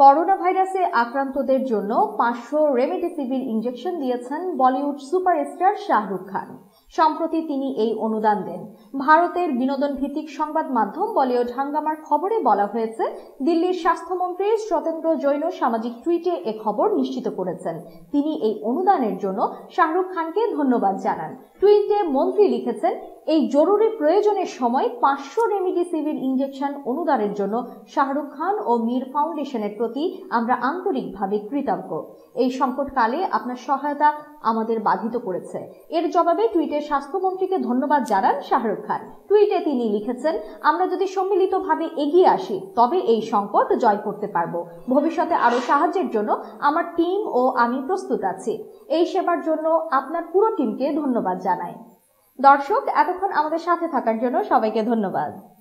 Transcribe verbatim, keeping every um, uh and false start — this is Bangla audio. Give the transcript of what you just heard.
করোনা ভাইরাসে আক্রান্তদের জন্য পাঁচশো রেমডেসিভির ইনজেকশন দিয়েছেন বলিউড সুপারস্টার শাহরুখ খান। সম্প্রতি তিনি এই অনুদান দেন। ভারতের বিনোদন ভিত্তিক সংবাদ মাধ্যম বলিউড হাঙ্গামার খবরে বলা হয়েছে, দিল্লির স্বাস্থ্যমন্ত্রী সত্যেন্দ্র জৈন সামাজিক টুইটে এ খবর নিশ্চিত করেছেন। তিনি এই অনুদানের জন্য শাহরুখ খানকে ধন্যবাদ জানান। টুইটে মন্ত্রী লিখেছেন, এই জরুরি প্রয়োজনের সময় পাঁচশো রেমডেসিভির ইনজেকশন অনুদানের জন্য শাহরুখ খান ও মীর ফাউন্ডেশনের প্রতি আমরা আন্তরিকভাবে কৃতজ্ঞ। এই সংকটকালে আপনার সহায়তা আমাদের বাধিত করেছে। এর জবাবে টুইটে স্বাস্থ্যমন্ত্রীকে ধন্যবাদ জানান শাহরুখ খান। টুইটে তিনি লিখেছেন, আমরা যদি সম্মিলিতভাবে এগিয়ে আসি তবে এই সংকট জয় করতে পারব। ভবিষ্যতে আরো সাহায্যের জন্য আমার টিম ও আমি প্রস্তুত আছি। এই সেবার জন্য আপনার পুরো টিমকে ধন্যবাদ জানাই। দর্শক, এতক্ষণ আমাদের সাথে থাকার জন্য সবাইকে ধন্যবাদ।